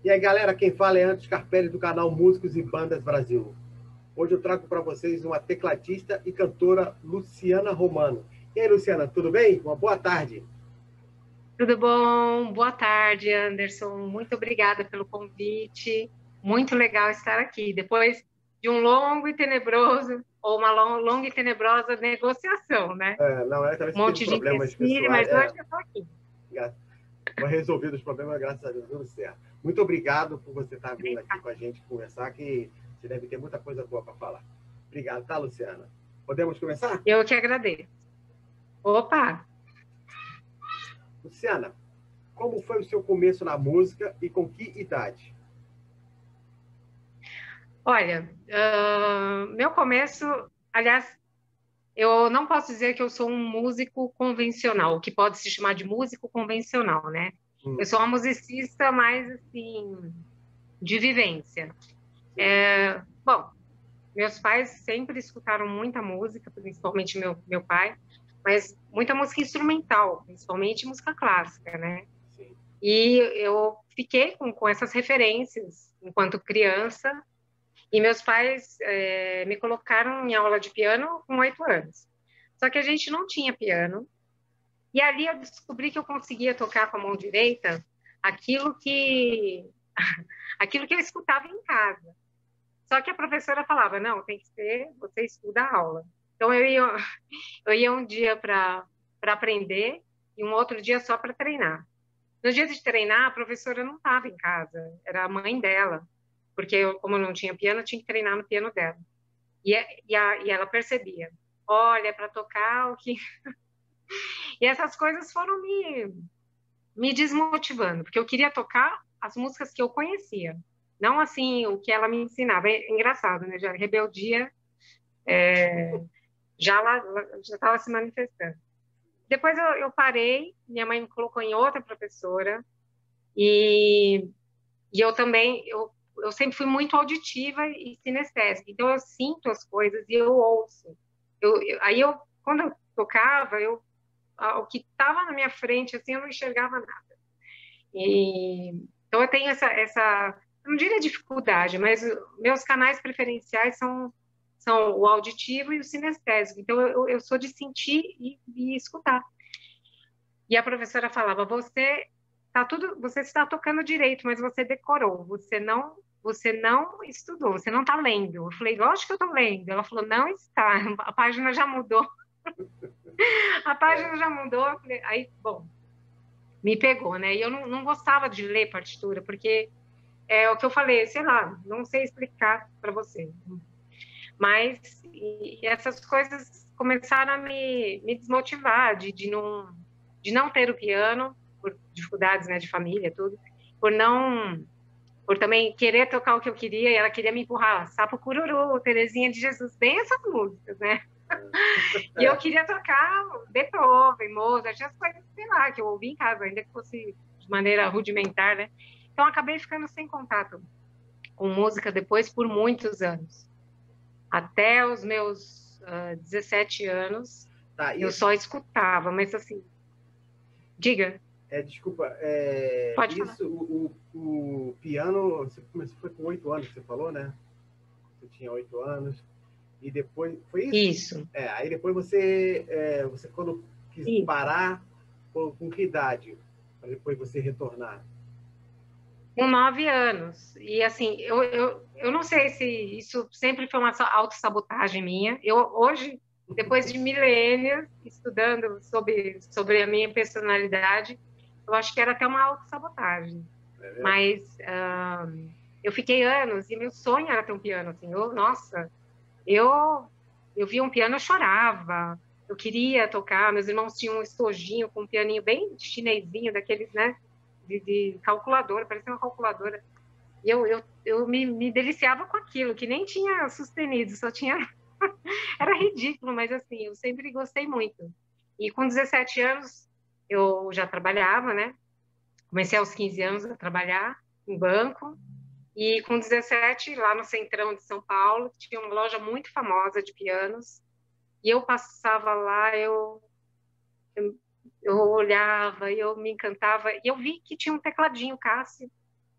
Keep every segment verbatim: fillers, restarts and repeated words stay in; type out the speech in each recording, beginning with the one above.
E aí, galera, quem fala é Anderson Scarpelli, do canal Músicos e Bandas Brasil. Hoje eu trago para vocês uma tecladista e cantora, Luciana Romano. E aí, Luciana, tudo bem? Uma boa tarde. Tudo bom? Boa tarde, Anderson. Muito obrigada pelo convite. Muito legal estar aqui. Depois de um longo e tenebroso, ou uma lon- longa e tenebrosa negociação, né? É, não, é, talvez Um você teve monte de problemas empecilho, pessoais. mas hoje É, eu estou aqui. foi resolvido os problemas, graças a Deus, tudo certo. Muito obrigado por você estar vindo aqui Obrigada. com a gente conversar, que você deve ter muita coisa boa para falar. Obrigado, tá, Luciana? Podemos começar? Eu que agradeço. Opa! Luciana, como foi o seu começo na música e com que idade? Olha, ah, meu começo, aliás, eu não posso dizer que eu sou um músico convencional, o que pode se chamar de músico convencional, né? Eu sou Uhum, uma musicista mais, assim, de vivência. sim. Bom, meus pais sempre escutaram muita música, principalmente meu, meu pai, mas muita música instrumental, principalmente música clássica, né? Sim. E eu fiquei com, com essas referências enquanto criança, e meus pais é, me colocaram em aula de piano com oito anos. Só que a gente não tinha piano, e ali eu descobri que eu conseguia tocar com a mão direita aquilo que, aquilo que eu escutava em casa. Só que a professora falava, não, tem que ser, você estuda a aula. Então eu ia, eu ia um dia para para aprender e um outro dia só para treinar. No dia de treinar, a professora não estava em casa, era a mãe dela, porque eu, como eu não tinha piano, eu tinha que treinar no piano dela. E, e, a, e ela percebia, olha, para tocar o que. E essas coisas foram me, me desmotivando, porque eu queria tocar as músicas que eu conhecia, não assim o que ela me ensinava. É engraçado, né? Já rebeldia já lá, já estava se manifestando. Depois eu, eu parei, minha mãe me colocou em outra professora e, e eu também, eu, eu sempre fui muito auditiva e sinestésica, então eu sinto as coisas e eu ouço. Eu, eu- aí eu, quando eu tocava, eu, o que estava na minha frente, assim, eu não enxergava nada. E, então eu tenho essa, essa, eu não diria dificuldade, mas meus canais preferenciais são, são o auditivo e o sinestésico. Então eu, eu sou de sentir e, e escutar. E a professora falava: "Você tá tudo, você está tocando direito, mas você decorou, você não, você não estudou, você não está lendo". Eu falei: "Lógico que eu estou lendo". Ela falou: "Não está, a página já mudou". A É, página já mudou. Eu falei, aí, bom, me pegou, né? E eu não, não gostava de ler partitura, porque é o que eu falei, sei lá, não sei explicar para você. Mas e, e essas coisas começaram a me, me desmotivar de, de não de não ter o piano por dificuldades, né, de família, tudo, por não por também querer tocar o que eu queria e ela queria me empurrar Sapo Cururu, Terezinha de Jesus, bem essas músicas, né? E eu é, queria tocar Beethoven, Mozart, as coisas, sei lá, que eu ouvi em casa, ainda que fosse de maneira rudimentar, né? Então acabei ficando sem contato com música depois por muitos anos. Até os meus uh, dezessete anos, tá, eu isso, só escutava, mas assim, diga, é, desculpa, é, pode falar. isso, o, o, o piano, você começou, foi com oito anos que você falou, né? Você tinha oito anos, e depois, foi isso? Isso, É, aí depois você, é, você quando quis isso. parar, com, com que idade? Para depois você retornar? Com nove anos. E assim, eu, eu, eu não sei se isso sempre foi uma autossabotagem minha. Eu hoje, depois de milênios estudando sobre, sobre a minha personalidade, eu acho que era até uma autossabotagem. É mesmo? Mas ah, eu fiquei anos e meu sonho era ter um piano. Assim, eu, nossa, eu, eu via um piano, eu chorava. Eu queria tocar. Meus irmãos tinham um estojinho com um pianinho bem chinesinho, daqueles, né? De, de calculadora, parecia uma calculadora. E eu, eu, eu me, me deliciava com aquilo, que nem tinha sustenido, só tinha. Era ridículo, mas assim, eu sempre gostei muito. E com dezessete anos, eu já trabalhava, né? Comecei aos quinze anos a trabalhar em banco. E com dezessete, lá no centrão de São Paulo, tinha uma loja muito famosa de pianos. E eu passava lá, eu, eu, eu olhava, e eu me encantava. E eu vi que tinha um tecladinho Cássio.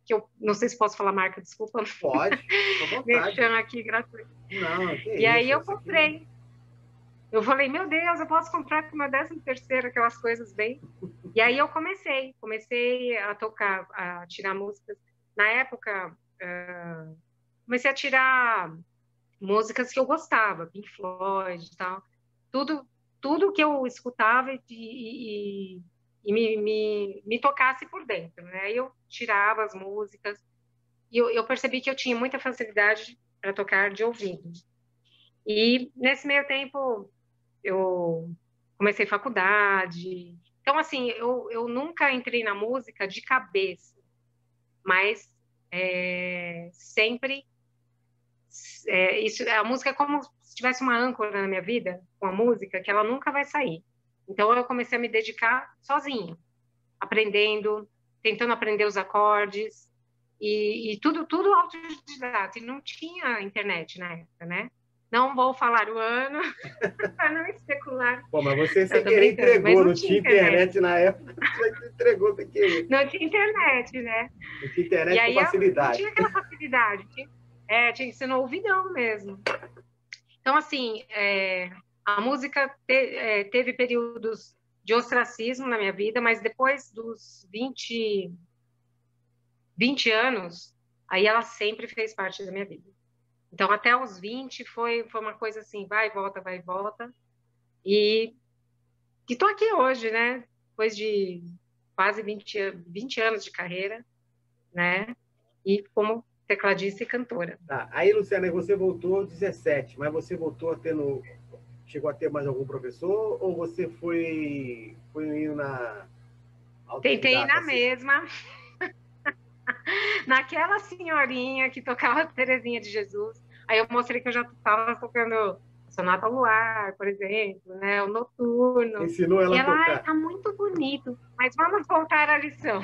que eu não sei se posso falar marca, desculpa. Pode, à vontade. Deixando aqui gratuito. Não, que E isso, aí eu isso comprei. Aqui... Eu falei, meu Deus, eu posso comprar com o meu décimo terceiro, aquelas coisas bem. E aí eu comecei, comecei a tocar, a tirar músicas. Na época, uh, comecei a tirar músicas que eu gostava, Pink Floyd e tal. Tudo, tudo que eu escutava e, e, e me, me, me tocasse por dentro, né? Aí eu tirava as músicas e eu, eu percebi que eu tinha muita facilidade para tocar de ouvido. E nesse meio tempo eu comecei faculdade. Então, assim, eu, eu nunca entrei na música de cabeça, mas é, sempre é, isso, a música é como se tivesse uma âncora na minha vida, com a música, que ela nunca vai sair. Então, eu comecei a me dedicar sozinha, aprendendo, tentando aprender os acordes, e, e tudo, tudo autodidata. E não tinha internet na época, né? Não vou falar o ano, para não especular. Pô, mas você sem querer entregou, não, não tinha internet. internet na época, você entregou sem querer. Não tinha internet, né? Não tinha internet e aí, com facilidade. Não tinha aquela facilidade, tinha, é, tinha que ser no ouvidão mesmo. Então, assim, é, a música te, é, teve períodos de ostracismo na minha vida, mas depois dos vinte, vinte anos, aí ela sempre fez parte da minha vida. Então, até os vinte foi, foi uma coisa assim, vai e volta, vai e volta. E estou aqui hoje, né? Depois de quase vinte, vinte anos de carreira, né? E como tecladista e cantora. Tá. Aí, Luciana, você voltou aos dezessete, mas você voltou a ter no... Chegou a ter mais algum professor ou você foi, foi indo na... Tentei ir na assim? mesma. Naquela senhorinha que tocava Terezinha de Jesus. Aí eu mostrei que eu já estava tocando Sonata ao Luar, por exemplo, né? O Noturno. Você ensinou ela e a ela, tocar? Ah, tá muito bonito, mas vamos voltar à lição.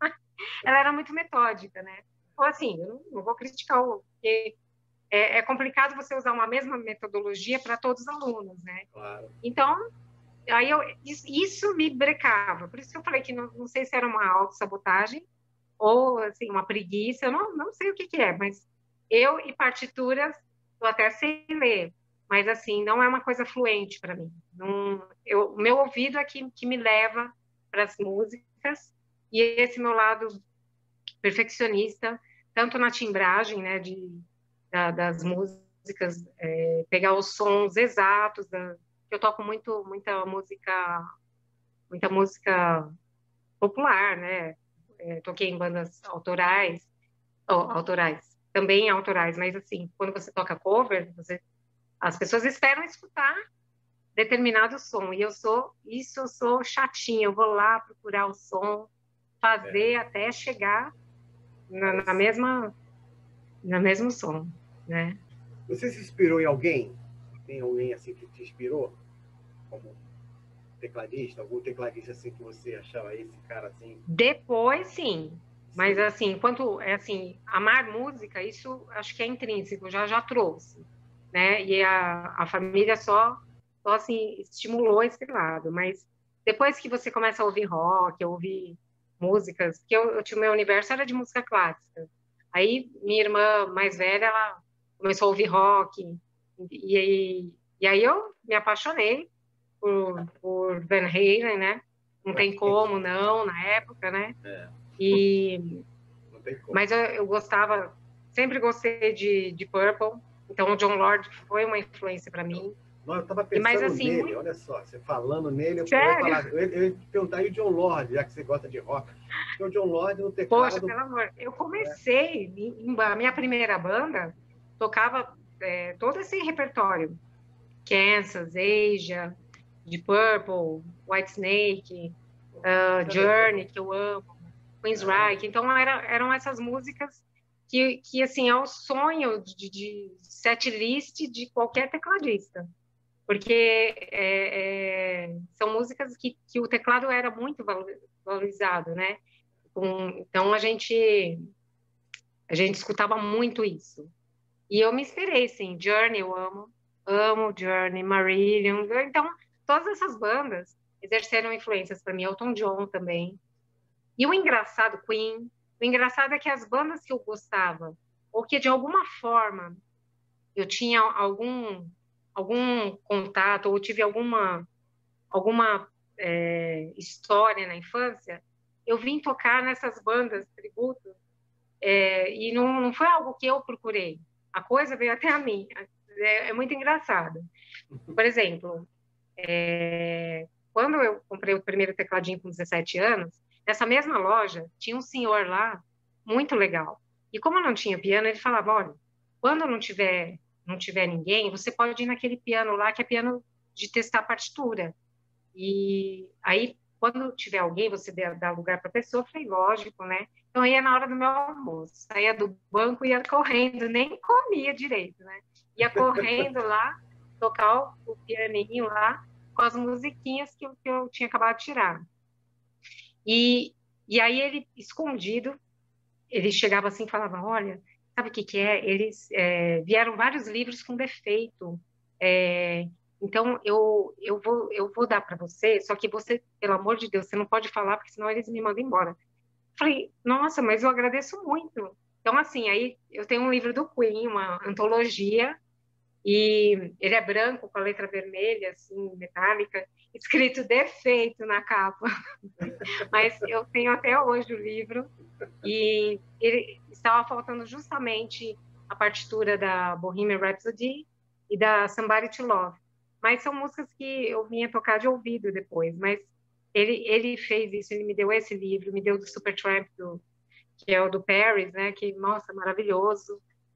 Ela era muito metódica, né? Ou assim, eu não, não vou criticar, porque é, é complicado você usar uma mesma metodologia para todos os alunos, né? Claro. Então, aí eu, isso, isso me brecava. Por isso que eu falei que não, não sei se era uma autossabotagem ou, assim, uma preguiça, eu não, não sei o que que é, mas eu e partituras, eu até sei ler, mas, assim, não é uma coisa fluente para mim. Não, eu, o meu ouvido é que, que me leva para as músicas, e esse meu lado perfeccionista, tanto na timbragem, né, de, da, das músicas, é, pegar os sons exatos, da, eu toco muito, muita música, muita música popular, né, é, toquei em bandas autorais, oh, autorais, também autorais, mas assim, quando você toca cover, você, as pessoas esperam escutar determinado som, e eu sou, isso eu sou chatinha, eu vou lá procurar o som, fazer é. até chegar na, na mesma, no mesmo som, né? Você se inspirou em alguém? Tem alguém assim que te inspirou? Como tecladista? Algum tecladista assim que você achava esse cara assim? Depois, sim. Mas sim. assim, enquanto é assim, amar música, isso acho que é intrínseco, já já trouxe, né? E a, a família só, só assim estimulou esse lado. Mas depois que você começa a ouvir rock, ouvir músicas, que eu, eu tinha o meu universo era de música clássica. Aí minha irmã mais velha, ela começou a ouvir rock e, e, e aí eu me apaixonei por, por Van Halen, né? Não tem como, não, na época, né? É. E... Não tem como. Mas eu, eu gostava, sempre gostei de, de Purple, então o Jon Lord foi uma influência para mim. Não, eu estava pensando mas, assim, nele, muito... olha só, você falando nele, eu ia falar, eu, eu ia te perguntar aí o Jon Lord, já que você gosta de rock. Porque o Jon Lord no teclado... Poxa, pelo amor, eu comecei, é. a minha primeira banda tocava é, todo esse repertório, Kansas, Asia, de Purple, Whitesnake, uh, Journey, que eu amo, Queensryche, então era, eram essas músicas que, que assim, é o sonho de, de set list de qualquer tecladista, porque é, é, são músicas que, que o teclado era muito valorizado, né? Um, então a gente a gente escutava muito isso. E eu me inspirei, sim, Journey eu amo, amo Journey, Marillion, então todas essas bandas exerceram influências para mim, Elton John também. E o engraçado, Queen, O engraçado é que as bandas que eu gostava, ou que de alguma forma eu tinha algum, algum contato, ou tive alguma, alguma é, história na infância, eu vim tocar nessas bandas tributo, é, e não, não foi algo que eu procurei. A coisa veio até a mim. É, é muito engraçado. Por exemplo, é, quando eu comprei o primeiro tecladinho com dezessete anos, nessa mesma loja, tinha um senhor lá, muito legal. E como eu não tinha piano, ele falava, olha, quando não tiver, não tiver ninguém, você pode ir naquele piano lá, que é piano de testar partitura. E aí, quando tiver alguém, você dá lugar para a pessoa. Eu falei, lógico, né? Então, eu ia na hora do meu almoço, saía do banco e ia correndo, nem comia direito, né? Ia correndo lá, tocar o, o pianinho lá, com as musiquinhas que eu, que eu tinha acabado de tirar. E, e aí, ele, escondido, ele chegava assim e falava, olha, sabe o que que é? Eles é, vieram vários livros com defeito, é, então eu, eu, vou, eu vou dar para você, só que você, pelo amor de Deus, você não pode falar, porque senão eles me mandam embora. Falei, nossa, mas eu agradeço muito. Então, assim, aí eu tenho um livro do Queen, uma antologia, e ele é branco, com a letra vermelha, assim, metálica, escrito defeito na capa. Mas eu tenho até hoje o livro, e ele estava faltando justamente a partitura da Bohemian Rhapsody e da Somebody to Love. Mas são músicas que eu vinha tocar de ouvido depois. Mas ele, ele fez isso, ele me deu esse livro, me deu do Supertramp, do, que é o do Paris, né? Que, nossa, maravilhoso.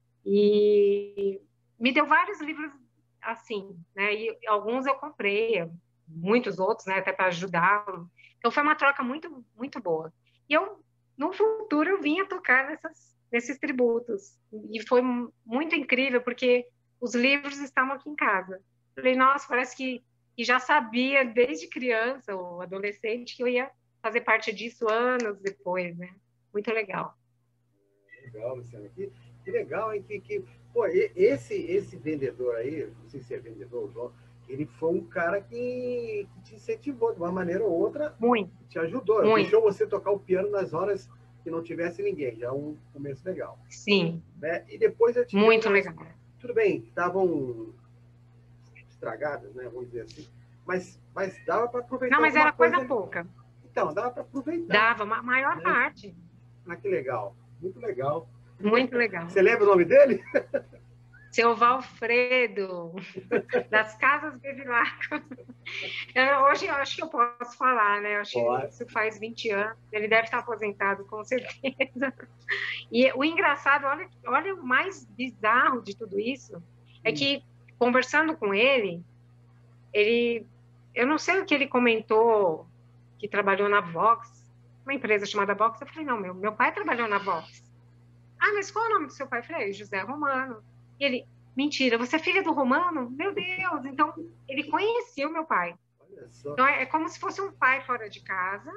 E me deu vários livros assim, né? E alguns eu comprei, muitos outros, né? Até para ajudá-lo. Então foi uma troca muito, muito boa. E eu, no futuro, eu vinha tocar nessas, nesses tributos. E foi muito incrível, porque os livros estavam aqui em casa. Falei, nossa, parece que, que já sabia desde criança ou adolescente que eu ia fazer parte disso anos depois, né? Muito legal. Legal, Luciana. Que, que legal, hein? Que, que, pô, esse, esse vendedor aí, não sei se é vendedor, João, ele foi um cara que, que te incentivou de uma maneira ou outra, muito, te ajudou, muito. Deixou você tocar o piano nas horas que não tivesse ninguém, já é um começo legal. Sim. Né? E depois eu tive muito umas, legal. Tudo bem, estavam estragadas, né? Vamos dizer assim, mas, mas dava para aproveitar. Não, mas era coisa ali. pouca. Então, dava para aproveitar. Dava, a maior né? parte. Ah, que legal, muito legal. Muito legal. Você lembra o nome dele? Seu Valfredo, das Casas Bevilacqua. Hoje eu acho que eu posso falar, né? Eu acho Pode. que isso faz vinte anos. Ele deve estar aposentado, com certeza. E o engraçado, olha, olha o mais bizarro de tudo isso, é que, conversando com ele, ele, eu não sei o que ele comentou, que trabalhou na Vox, uma empresa chamada Vox. Eu falei, não, meu, meu pai trabalhou na Vox. Ah, mas qual é o nome do seu pai? Eu falei, José Romano. E ele, mentira, você é filha do Romano? Meu Deus! Então, ele conhecia o meu pai. Então, é, é como se fosse um pai fora de casa.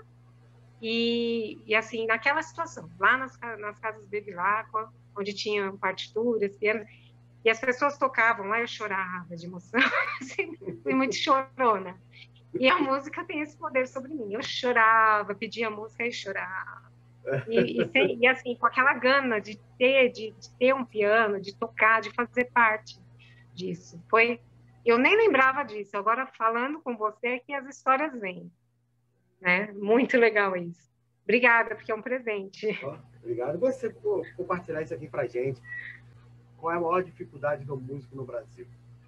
E, e assim, naquela situação, lá nas, nas casas Bevilacqua, onde tinham partituras, pianos, e as pessoas tocavam lá, eu chorava de emoção, assim, fui muito chorona. E a música tem esse poder sobre mim. Eu chorava, pedia música e chorava. E, e, sem, e assim, com aquela gana de ter, de, de ter um piano, de tocar, de fazer parte disso. Foi, eu nem lembrava disso. Agora, falando com você, é que as histórias vêm. Né? Muito legal isso. Obrigada, porque é um presente. Oh, obrigado você por compartilhar isso aqui pra gente. Qual é a maior dificuldade do músico no Brasil?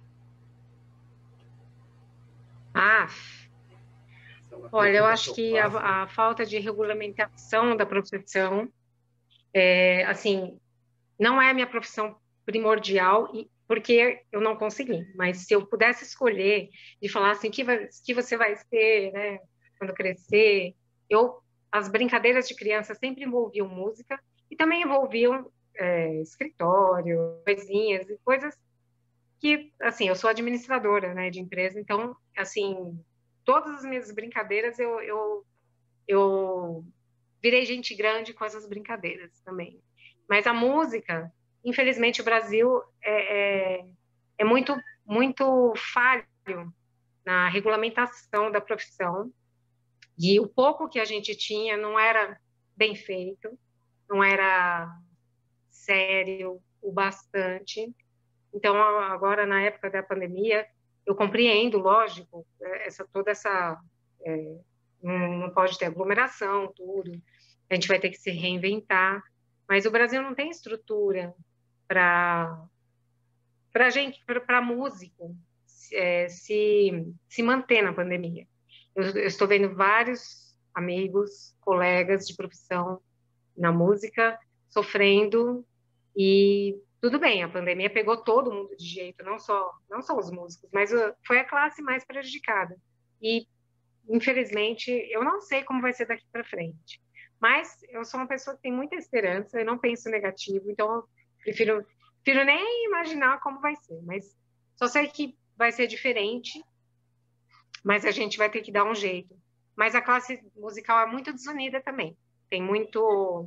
Ah, olha, eu acho que a, a falta de regulamentação da profissão, é, assim, não é a minha profissão primordial, porque eu não consegui. Mas se eu pudesse escolher de falar assim, o que, vai, que você vai ser, né, quando crescer, eu, as brincadeiras de criança sempre envolviam música e também envolviam é, escritório, coisinhas e coisas que, assim, eu sou administradora, né, de empresa, então, assim, todas as minhas brincadeiras eu, eu, eu virei gente grande com essas brincadeiras também. Mas a música, infelizmente, o Brasil é, é, é muito, muito falho na regulamentação da profissão, e o pouco que a gente tinha não era bem feito, não era sério o bastante. Então, agora, na época da pandemia, eu compreendo, lógico, essa, toda essa... É, não, não pode ter aglomeração, tudo. A gente vai ter que se reinventar. Mas o Brasil não tem estrutura para para gente, para músico, é, se, se manter na pandemia. Eu, eu estou vendo vários amigos, colegas de profissão na música sofrendo, e tudo bem, a pandemia pegou todo mundo de jeito, não só, não só os músicos, mas uh, foi a classe mais prejudicada. E, infelizmente, eu não sei como vai ser daqui para frente. Mas eu sou uma pessoa que tem muita esperança, eu não penso negativo, então eu prefiro, prefiro nem imaginar como vai ser. Mas só sei que vai ser diferente, mas a gente vai ter que dar um jeito. Mas a classe musical é muito desunida também. Tem muito...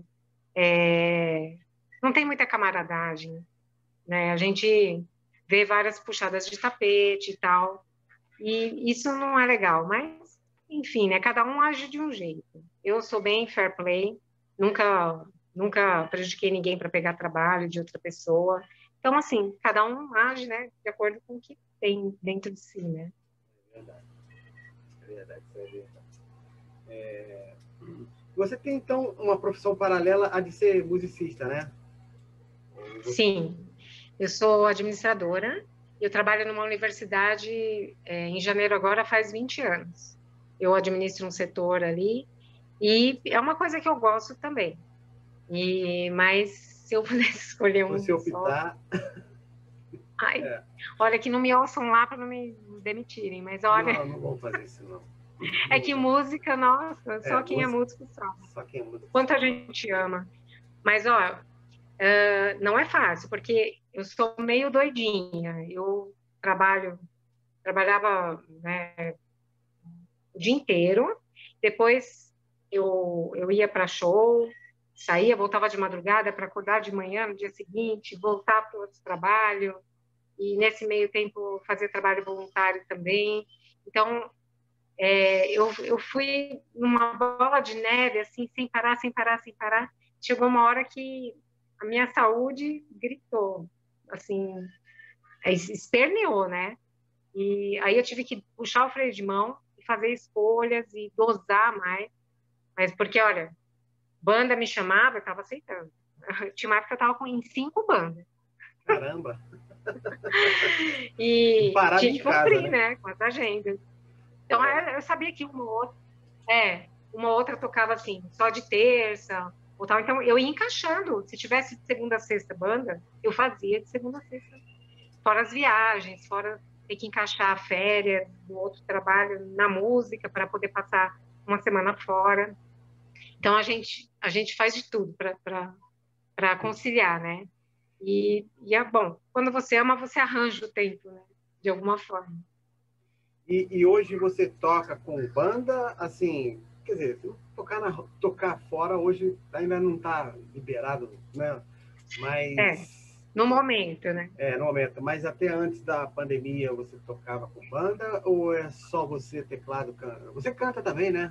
É, não tem muita camaradagem, né? A gente vê várias puxadas de tapete e tal, e isso não é legal, mas, enfim, né? Cada um age de um jeito. Eu sou bem fair play, nunca, nunca prejudiquei ninguém para pegar trabalho de outra pessoa. Então, assim, cada um age, né, de acordo com o que tem dentro de si, né? É verdade. É verdade, isso é verdade. É... Você tem, então, uma profissão paralela a de ser musicista, né? Sim, eu sou administradora, eu trabalho numa universidade é, em janeiro agora faz vinte anos. Eu administro um setor ali e é uma coisa que eu gosto também. E, mas se eu pudesse escolher um Você só... optar... Ai, É. olha, que não me ouçam lá para não me demitirem, mas olha... Não, não vou fazer isso, não. É que música, nossa, só É, quem é música, músico sabe. só quem é músico Quanto a sabe. gente ama. Mas, ó, uh, não é fácil, porque eu sou meio doidinha. Eu trabalho, trabalhava, né, o dia inteiro. Depois eu, eu ia para show, saía, voltava de madrugada para acordar de manhã no dia seguinte, voltar para outro trabalho. E nesse meio tempo fazer trabalho voluntário também. Então, é, eu, eu fui numa bola de neve, assim, sem parar, sem parar, sem parar. Chegou uma hora que a minha saúde gritou, assim, esperneou, né? E aí eu tive que puxar o freio de mão e fazer escolhas e dosar mais. Mas porque, olha, banda me chamava, eu estava aceitando. Tinha uma época que eu estava em cinco bandas. Caramba! E Parado tinha em que casa, cumprir, né? né, com as agendas. Então, É. eu sabia que uma outra, é, uma outra tocava assim, só de terça, ou tal. Então, eu ia encaixando. Se tivesse de segunda a sexta banda, eu fazia de segunda a sexta. Fora as viagens, fora ter que encaixar férias do outro trabalho na música para poder passar uma semana fora. Então, a gente, a gente faz de tudo para conciliar, né? E, e é bom. Quando você ama, você arranja o tempo, né? De alguma forma. E, e hoje você toca com banda, assim, quer dizer, tocar, na, tocar fora hoje ainda não está liberado, né? É, Mas... no momento, né? É, no momento. Mas até antes da pandemia você tocava com banda ou é só você, teclado, canta? Você canta também, né?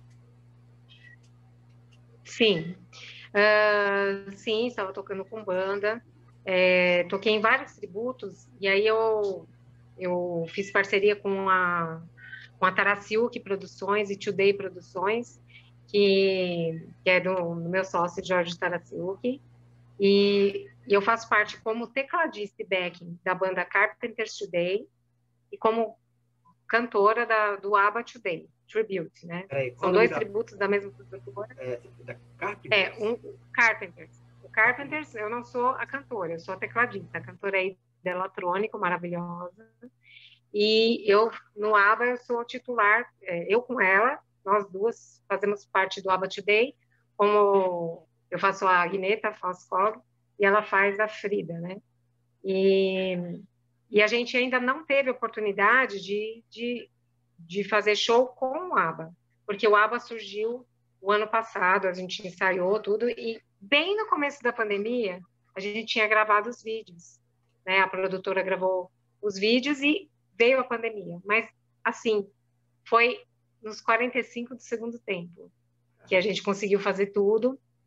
Sim. Uh, sim, estava tocando com banda. É, toquei em vários tributos, e aí eu, eu fiz parceria com a, com a Tarasiuk Produções e Today Produções, que, que é do, do meu sócio Jorge Tarasiuk, e, e eu faço parte como tecladista e backing da banda Carpenters Today e como cantora da, do ABBA Today, Tribute, né? Peraí, qual São o nome dois da, tributos da mesma produtora. é, da É, Carpenters? um Carpenters. O Carpenters, eu não sou a cantora, eu sou a tecladista. A cantora é eletrônico, maravilhosa. E eu, no ABBA, eu sou titular, é, eu com ela, nós duas fazemos parte do ABBA Today, como eu faço a Agneta Falskog e ela faz a Frida, né? E, e a gente ainda não teve oportunidade de, de, de fazer show com o ABBA, porque o ABBA surgiu o ano passado, a gente ensaiou tudo, e bem no começo da pandemia, a gente tinha gravado os vídeos, né? A produtora gravou os vídeos e veio a pandemia. Mas, assim, foi nos quarenta e cinco do segundo tempo que a gente conseguiu fazer tudo.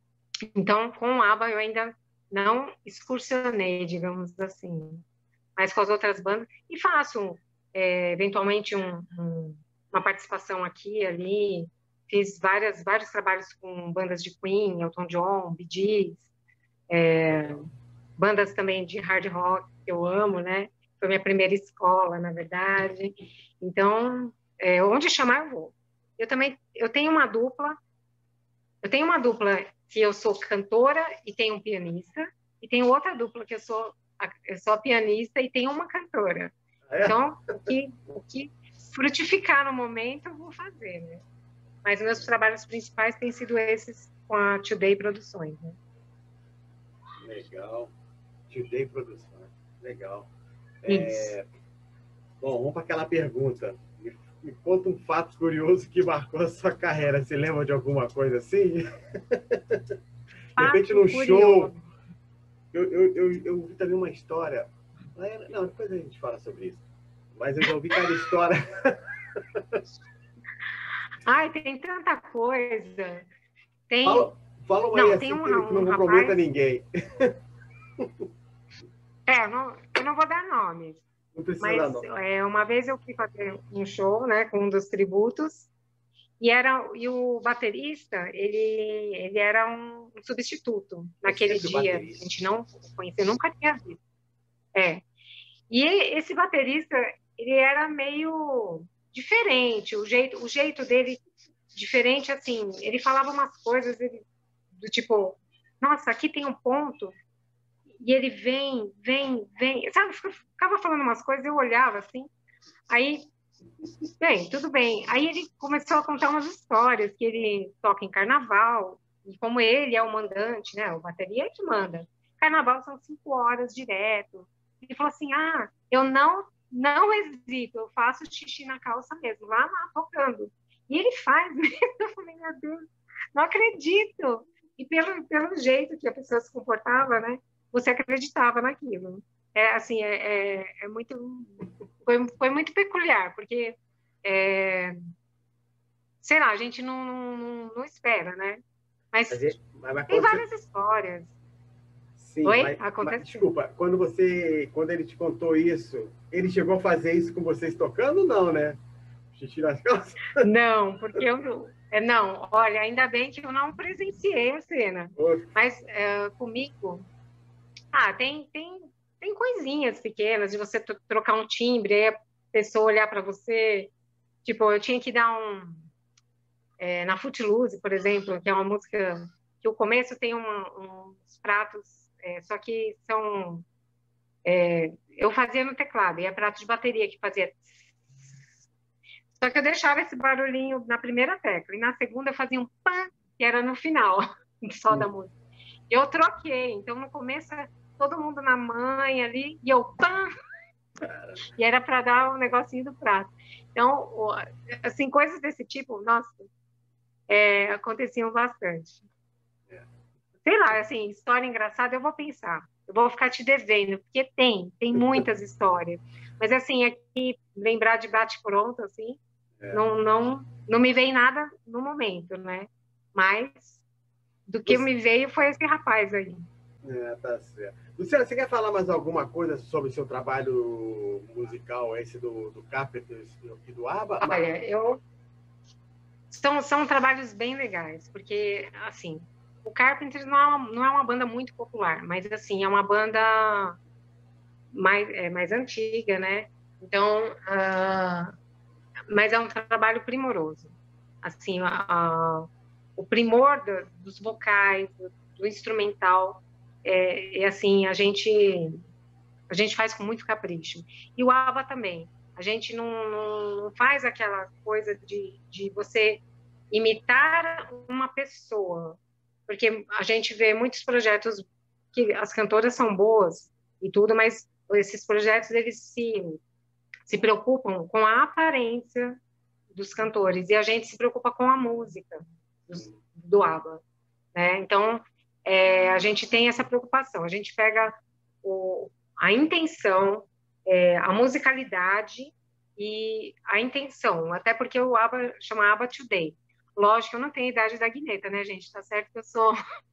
Então, com o ABBA eu ainda não excursionei, digamos assim, mas com as outras bandas. E faço, é, eventualmente, um, um, uma participação aqui e ali. Fiz várias, vários trabalhos com bandas de Queen, Elton John, Bee Gees, é, bandas também de hard rock, que eu amo, né? Foi minha primeira escola, na verdade. Então, é, onde chamar, eu vou. Eu também eu tenho uma dupla, eu tenho uma dupla que eu sou cantora e tenho um pianista, e tenho outra dupla que eu sou a, eu sou a pianista e tenho uma cantora. É. Então, o que, o que frutificar no momento, eu vou fazer, né? Mas meus trabalhos principais têm sido esses com a Today Produções, né? Legal. Today Produções. Legal. Isso. É... Bom, vamos para aquela pergunta. Me, me conta um fato curioso que marcou a sua carreira. Você lembra de alguma coisa assim? De repente, num show. Eu, eu, eu, eu ouvi também uma história. Não, depois a gente fala sobre isso. Mas eu já ouvi cada história. Ai, tem tanta coisa. Tem... Fala, fala uma não, aí, tem assim, um, que não um comprometa rapaz... ninguém. É, não, eu não vou dar nomes. Não precisa mas dar nome. É, uma vez eu fui fazer um show, né, com um dos tributos, e, era, e o baterista, ele, ele era um substituto naquele dia. A gente não conhecia, nunca tinha visto. É. E esse baterista, ele era meio diferente, o jeito, o jeito dele diferente, assim, ele falava umas coisas ele, do tipo, nossa, aqui tem um ponto, e ele vem, vem, vem, sabe, ficava falando umas coisas, eu olhava assim, aí, bem, tudo bem. Aí ele começou a contar umas histórias, que ele toca em carnaval, e como ele é o mandante, né, o bateria é que manda. Carnaval são cinco horas direto. Ele falou assim, ah, eu não, não hesito, eu faço xixi na calça mesmo, lá, lá, tocando. E ele faz mesmo. Eu falei, meu Deus, não acredito. E pelo, pelo jeito que a pessoa se comportava, né, você acreditava naquilo. É, assim, é, é, é muito... Foi, foi muito peculiar, porque, é, sei lá, a gente não, não, não espera, né? Mas, Mas, mas, mas tem quando várias você... histórias. Sim, Oi? mas, Aconteceu. mas, desculpa, quando você, quando ele te contou isso, ele chegou a fazer isso com vocês tocando, não, né? Xixi nas calças? Não, porque eu é, não, olha, ainda bem que eu não presenciei a cena. Ô, Mas é, comigo, ah, tem, tem, tem coisinhas pequenas de você tro- trocar um timbre, aí a pessoa olhar para você. Tipo, eu tinha que dar um. É, na Footloose, por exemplo, que é uma música que o começo tem uma- uns pratos, é, só que são. é, eu fazia no teclado, e é prato de bateria que fazia. Só que eu deixava esse barulhinho na primeira tecla, e na segunda eu fazia um pã, que era no final só da música. Eu troquei, então no começo todo mundo na manha ali, e eu pã, e era para dar o um negocinho do prato. Então, assim, coisas desse tipo, nossa, é, aconteciam bastante. Sei lá, assim, história engraçada, eu vou pensar. Eu vou ficar te devendo, porque tem, tem muitas histórias. Mas, assim, aqui, lembrar de bate-pronto, assim, é. não, não, não me vem nada no momento, né? Mas, do que você... me veio foi esse rapaz aí. É, tá certo. Luciana, você quer falar mais alguma coisa sobre o seu trabalho musical, esse do, do Carpenters e do ABBA? Olha, eu... São, são trabalhos bem legais, porque, assim, o Carpenters não é uma, não é uma banda muito popular, mas, assim, é uma banda mais, é, mais antiga, né? Então, uh, mas é um trabalho primoroso. Assim, uh, o primor do, dos vocais, do, do instrumental, é, é assim, a gente, a gente faz com muito capricho. E o ABBA também. A gente não, não faz aquela coisa de, de você imitar uma pessoa, porque a gente vê muitos projetos que as cantoras são boas e tudo, mas esses projetos eles se, se preocupam com a aparência dos cantores e a gente se preocupa com a música do, do ABBA, né? Então, é, a gente tem essa preocupação, a gente pega o, a intenção, é, a musicalidade e a intenção, até porque o ABBA chama ABBA Today. Lógico, eu não tenho a idade da Guineta, né, gente? Tá certo que eu sou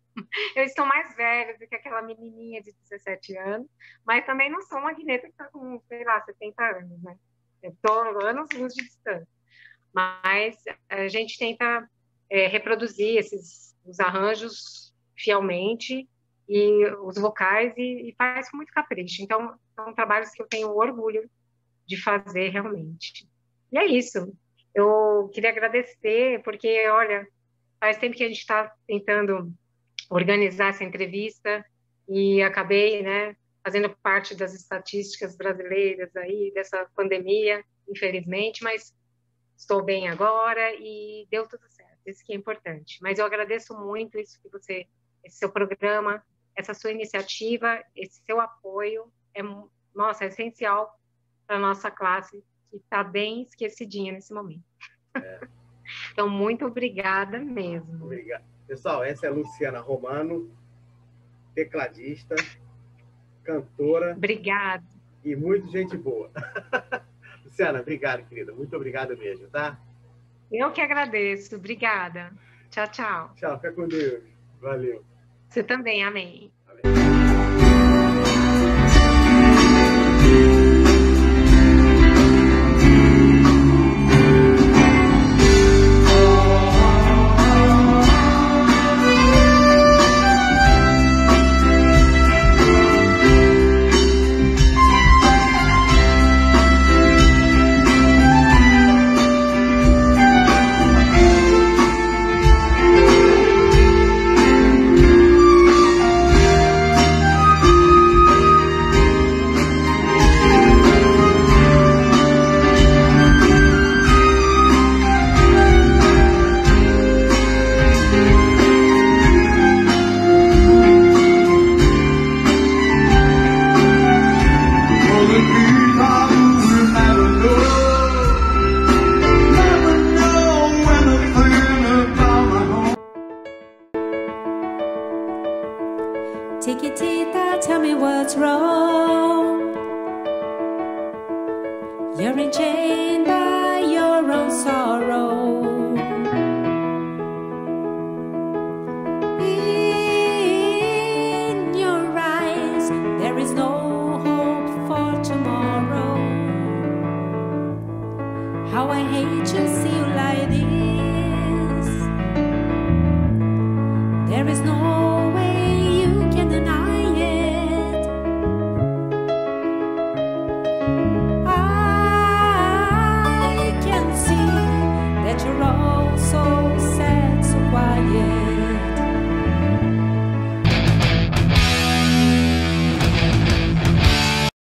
Eu estou mais velha do que aquela menininha de dezessete anos, mas também não sou uma guineta que está com, sei lá, setenta anos, né? Eu estou anos luz de distância. Mas a gente tenta é, reproduzir esses os arranjos fielmente e os vocais e, e faz com muito capricho. Então, são trabalhos que eu tenho orgulho de fazer realmente. E é isso. Eu queria agradecer, porque, olha, faz tempo que a gente está tentando organizar essa entrevista e acabei, né, fazendo parte das estatísticas brasileiras aí, dessa pandemia, infelizmente, mas estou bem agora e deu tudo certo. Isso que é importante. Mas eu agradeço muito isso que você, esse seu programa, essa sua iniciativa, esse seu apoio, é, nossa, é essencial para a nossa classe, que está bem esquecidinha nesse momento. É. Então, muito obrigada mesmo. Obrigado. Pessoal, essa é a Luciana Romano, tecladista, cantora. Obrigada. E muito gente boa. Luciana, obrigado, querida. Muito obrigado mesmo, tá? Eu que agradeço. Obrigada. Tchau, tchau. Tchau, fica com Deus. Valeu. Você também, amém. Amém. Chiquitita, tell me what's wrong. You're enchained by your own sorrow. In your eyes, there is no hope for tomorrow. How I hate to see you like this. There is no way deny it. I can see that you're all so sad, so quiet.